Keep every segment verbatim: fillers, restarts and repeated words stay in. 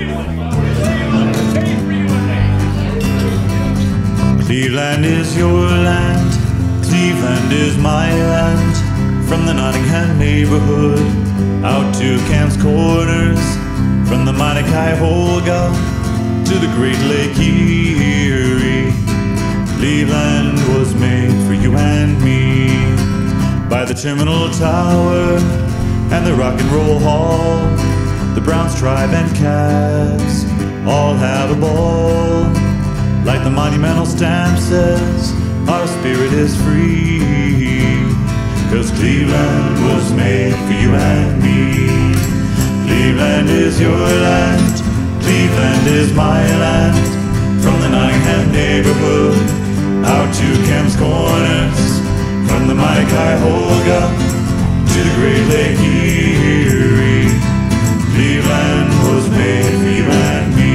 Cleveland is your land, Cleveland is my land. From the Nottingham neighborhood out to Camps Corners, from the mighty Cuyahoga to the Great Lake Erie, Cleveland was made for you and me. By the Terminal Tower and the Rock and Roll Hall, the Browns tribe and Cavs all have a ball. Like the monumental stamp says, our spirit is free, 'cause Cleveland was made for you and me. Cleveland is your land, Cleveland is my land. From the Nottingham neighborhood out to Camps Corners, from the mighty Cuyahoga to the Great Lake Erie, Cleveland was made for you and me.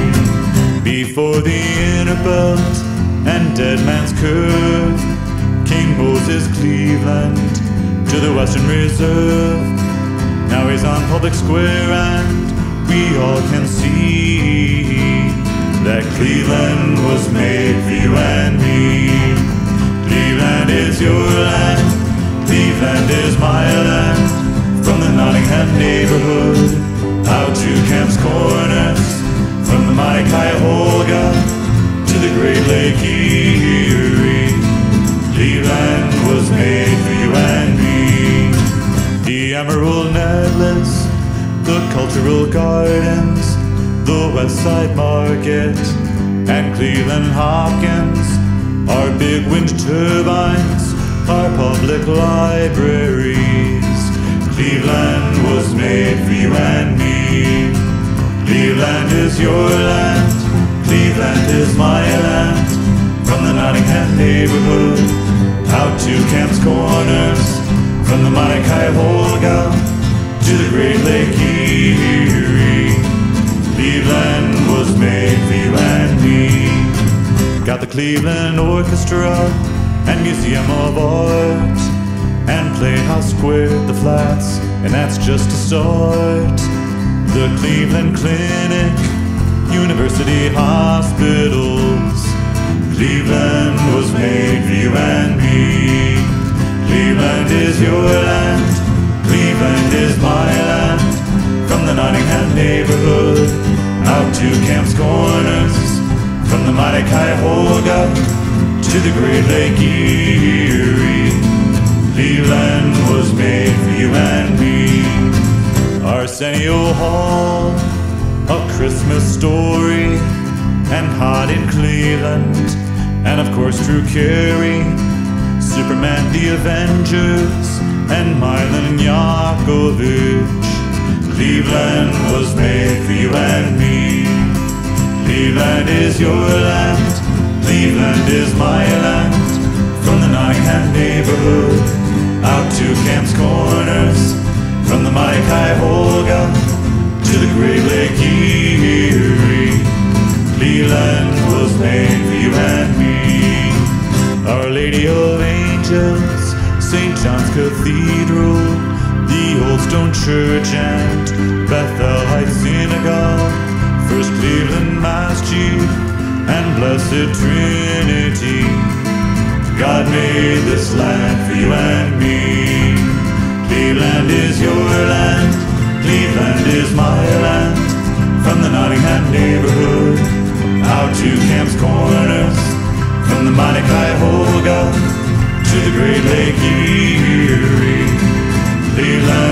Before the Inner Belt and Dead Man's Curve came Moses Cleveland to the Western Reserve. Now he's on Public Square and we all can see that Cleveland was made for you and me. Cleveland is your land, Cleveland is my land. From the Nottingham neighborhood out to Camps Corners, from the mighty Cuyahoga to the Great Lake Erie, Cleveland was made for you and me. The Emerald Necklace, the Cultural Gardens, the West Side Market, and Cleveland Hopkins, our big wind turbines, our public libraries. Cleveland was made for you and me. Cleveland is your land, Cleveland is my land. From the Nottingham neighborhood out to Camps Corners, from the mighty Cuyahoga to the Great Lake Erie, Cleveland was made for you and me. Got the Cleveland Orchestra and Museum of Art, and Playhouse Square, the Flats, and that's just a start. The Cleveland Clinic, University Hospitals, Cleveland was made for you and me. Cleveland is your land, Cleveland is my land. From the Nottingham neighborhood out to Camps Corners, from the mighty Cuyahoga to the Great Lake Erie, Cleveland was made for you and me. Arsenio Hall, A Christmas Story, and Hot in Cleveland, and of course Drew Carey, Superman, the Avengers, and Milan Yakovich. Cleveland was made for you and me. Cleveland is your land, Cleveland is my land. From the Nottingham neighborhood out to Camps Corners, from the mighty Cuyahoga to the Great Lake Erie, Cleveland was made for you and me. Our Lady of Angels, Saint John's Cathedral, the Old Stone Church and Bethel Heights Synagogue, First Cleveland Masjid and Blessed Trinity. God made this land for you and me. Cleveland is your land, Cleveland is my land. From the Nottingham neighborhood out to Camps Corners, from the mighty Cuyahoga to the Great Lake Erie, Cleveland